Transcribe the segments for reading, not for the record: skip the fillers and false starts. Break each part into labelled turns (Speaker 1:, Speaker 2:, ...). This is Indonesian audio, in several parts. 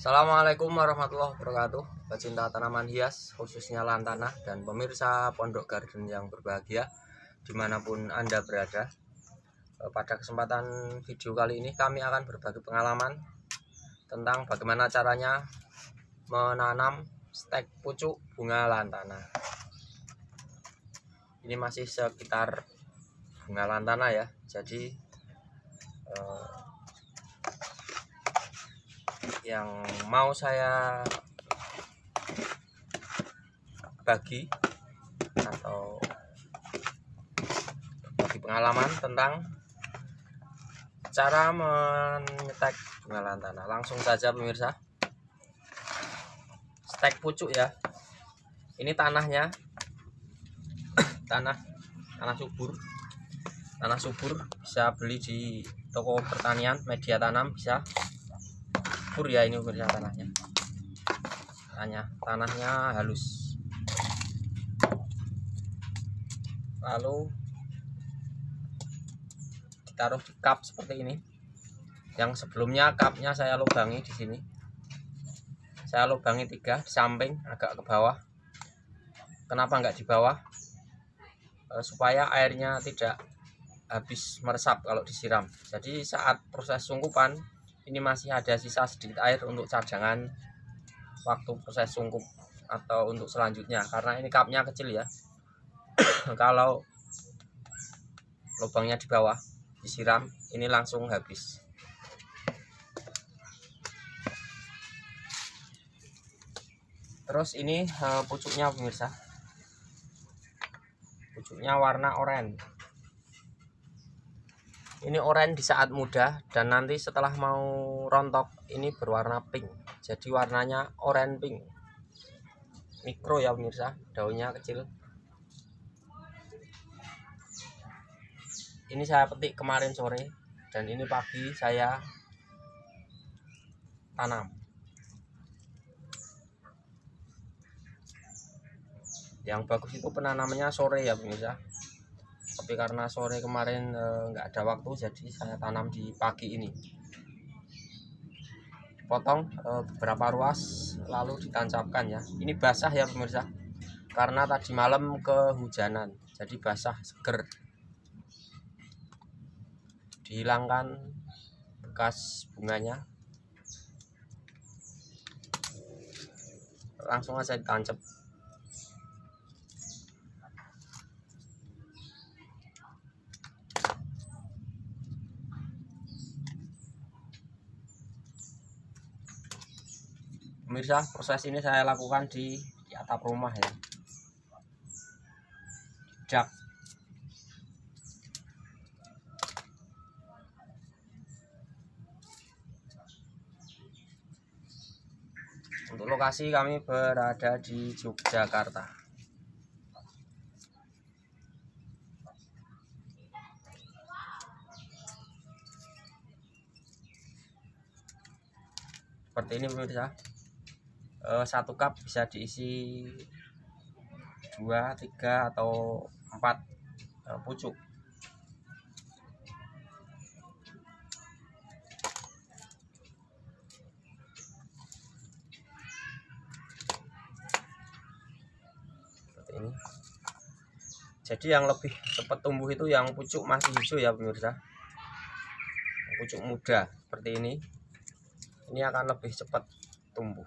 Speaker 1: Assalamualaikum warahmatullahi wabarakatuh, pecinta tanaman hias khususnya lantana dan pemirsa Pondok Garden yang berbahagia dimanapun Anda berada. Pada kesempatan video kali ini kami akan berbagi pengalaman tentang bagaimana caranya menanam stek pucuk bunga lantana. Ini masih sekitar bunga lantana ya, jadi yang mau saya bagi atau berbagi pengalaman tentang cara menyetek bunga lantana. Langsung saja pemirsa, stek pucuk ya, ini tanahnya tanah subur, bisa beli di toko pertanian, media tanam bisa subur ya. Ini pemirsa, tanahnya halus, lalu ditaruh di cup seperti ini. Yang sebelumnya cupnya saya lubangi di sini, saya lubangi 3 di samping agak ke bawah. Kenapa enggak di bawah? Supaya airnya tidak habis meresap kalau disiram. Jadi saat proses sungkupan ini masih ada sisa sedikit air untuk cadangan waktu proses sungkup atau untuk selanjutnya, karena ini cupnya kecil ya. Kalau lubangnya di bawah disiram ini langsung habis. Terus ini pucuknya pemirsa, pucuknya warna oranye. Ini oranye di saat muda, dan nanti setelah mau rontok ini berwarna pink. Jadi warnanya oranye pink. Mikro ya pemirsa, daunnya kecil. Ini saya petik kemarin sore dan ini pagi saya tanam. Yang bagus itu penanamannya sore ya pemirsa, tapi karena sore kemarin nggak ada waktu, jadi saya tanam di pagi ini. Potong beberapa ruas lalu ditancapkan ya. Ini basah ya pemirsa, karena tadi malam kehujanan, jadi basah seger. Dihilangkan bekas bunganya, langsung aja ditancap. Pemirsa, proses ini saya lakukan di atap rumah ya, dak. Untuk lokasi kami berada di Yogyakarta. Seperti ini pemirsa. 1 cup bisa diisi 2, 3 atau 4 pucuk. Seperti ini. Jadi yang lebih cepat tumbuh itu yang pucuk masih hijau ya pemirsa. Pucuk muda seperti ini akan lebih cepat tumbuh.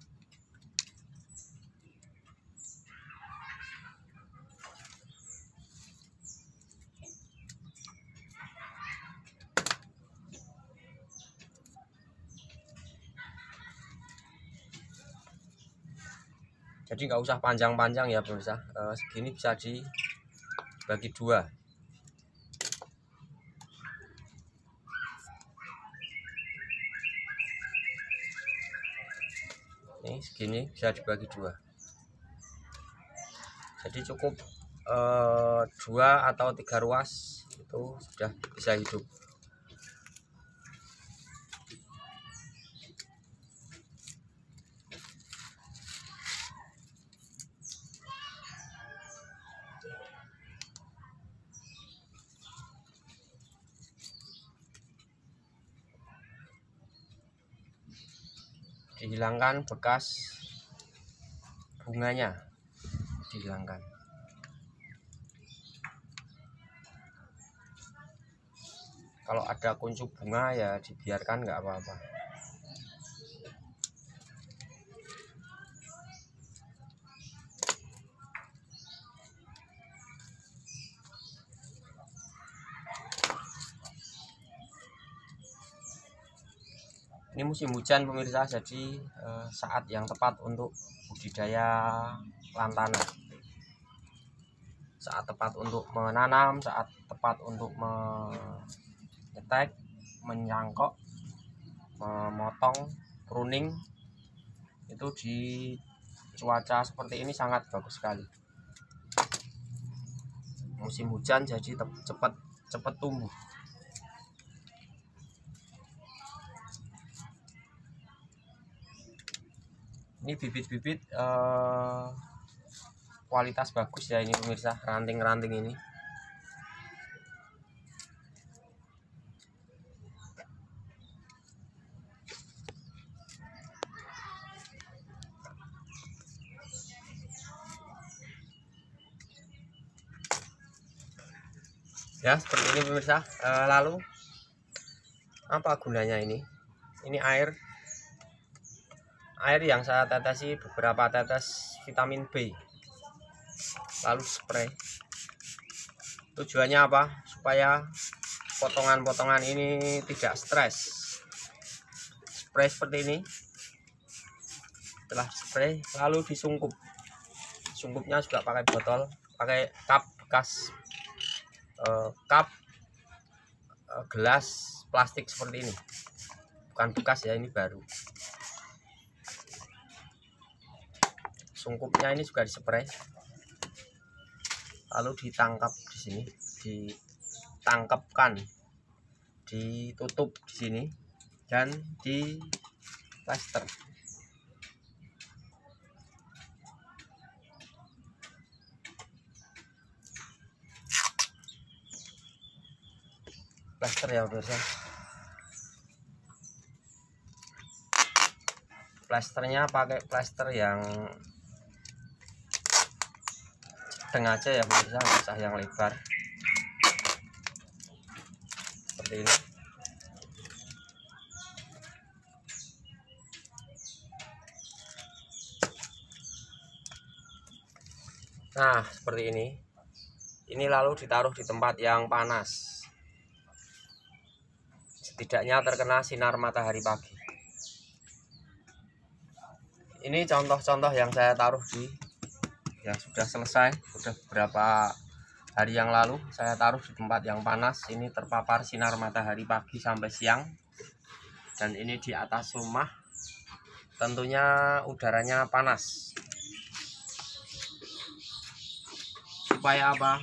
Speaker 1: Jadi nggak usah panjang-panjang ya pemirsa, segini bisa dibagi 2. Ini segini bisa dibagi 2. Jadi cukup 2 atau 3 ruas itu sudah bisa hidup. dihilangkan bekas bunganya, dihilangkan. Kalau ada kuncup bunga ya dibiarkan, nggak apa-apa. Ini musim hujan pemirsa, jadi saat yang tepat untuk budidaya lantana. Saat tepat untuk menanam, saat tepat untuk menyetek, menyangkok, memotong, pruning. Itu di cuaca seperti ini sangat bagus sekali. Musim hujan jadi cepat tumbuh. Ini bibit-bibit kualitas bagus ya ini pemirsa, ranting-ranting ini. Ya seperti ini pemirsa. Lalu apa gunanya ini? Ini air yang saya tetesi, beberapa tetes vitamin B, lalu spray. Tujuannya apa? Supaya potongan-potongan ini tidak stres. Spray seperti ini. Setelah spray lalu disungkup. Sungkupnya juga pakai botol, pakai cup bekas, gelas plastik seperti ini. Bukan bekas ya, ini baru. Sungkupnya ini juga dispray, lalu ditangkap di sini, ditangkapkan, ditutup di sini, dan di plaster. Plaster ya pemirsa. Plasternya pakai plaster yang sedang aja ya pemirsa, nggak usah yang lebar seperti ini. Nah seperti ini lalu ditaruh di tempat yang panas, setidaknya terkena sinar matahari pagi. Ini contoh-contoh yang saya taruh yang sudah selesai, sudah beberapa hari yang lalu saya taruh di tempat yang panas. Ini terpapar sinar matahari pagi sampai siang, dan ini di atas rumah, tentunya udaranya panas. Supaya apa?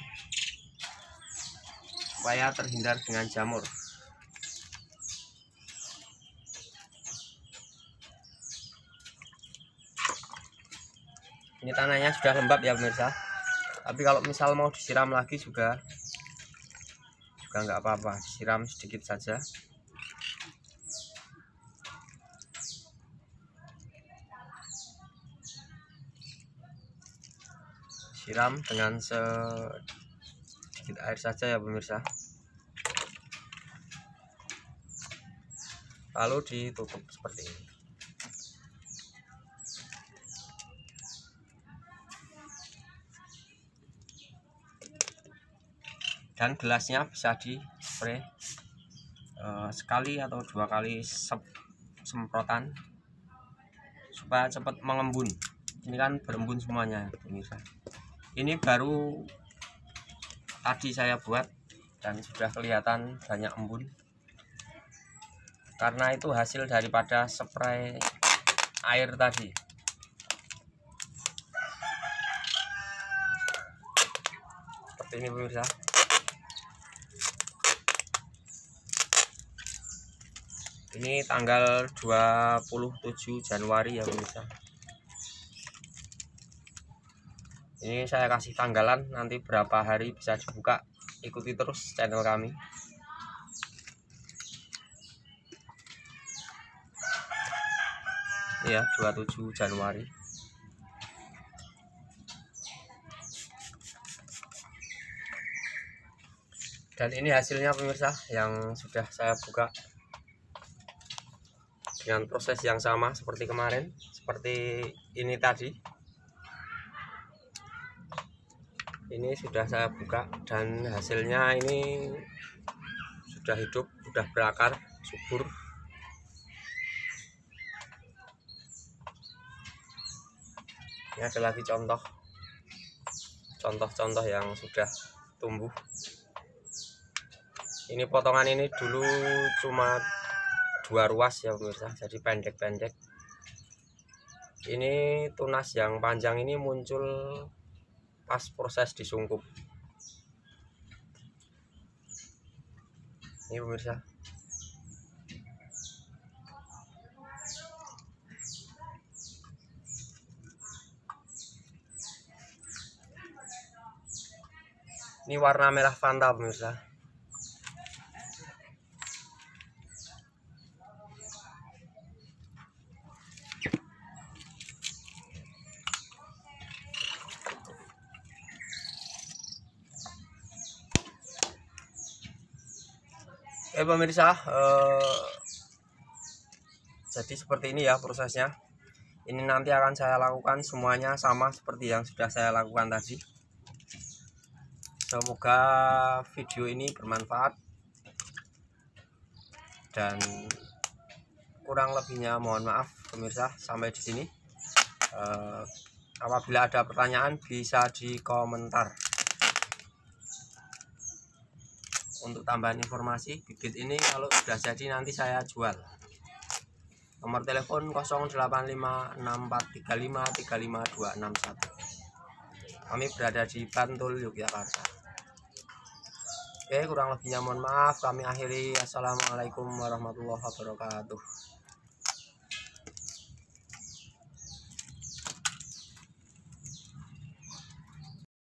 Speaker 1: Supaya terhindar dengan jamur. Ini tanahnya sudah lembab ya pemirsa. Tapi kalau misal mau disiram lagi juga nggak apa-apa, disiram sedikit saja. Siram dengan sedikit air saja ya pemirsa. Lalu ditutup seperti ini. Dan gelasnya bisa di spray sekali atau 2 kali semprotan supaya cepat mengembun. Ini kan berembun semuanya pemirsa. Ini baru tadi saya buat dan sudah kelihatan banyak embun, karena itu hasil daripada spray air tadi. Seperti ini pemirsa. Ini tanggal 27 Januari ya pemirsa. Ini saya kasih tanggalan, nanti berapa hari bisa dibuka. Ikuti terus channel kami. ya 27 Januari. Dan ini hasilnya pemirsa yang sudah saya buka dengan proses yang sama seperti kemarin, seperti ini tadi. Ini sudah saya buka dan hasilnya ini sudah hidup, sudah berakar, subur. Ini ada lagi contoh-contoh yang sudah tumbuh. Ini potongan ini dulu cuma 2 ruas ya pemirsa, jadi pendek-pendek. Ini tunas yang panjang ini muncul pas proses disungkup. Ini pemirsa. Ini warna merah Fanta pemirsa. Pemirsa, jadi seperti ini ya prosesnya. Ini nanti akan saya lakukan semuanya sama seperti yang sudah saya lakukan tadi. Semoga video ini bermanfaat, dan kurang lebihnya mohon maaf pemirsa. Sampai di sini. Apabila ada pertanyaan bisa di komentar. Untuk tambahan informasi, bibit ini kalau sudah jadi nanti saya jual. Nomor telepon 085643535261. Kami berada di Bantul, Yogyakarta. Oke, kurang lebihnya mohon maaf. Kami akhiri. Assalamualaikum warahmatullahi wabarakatuh.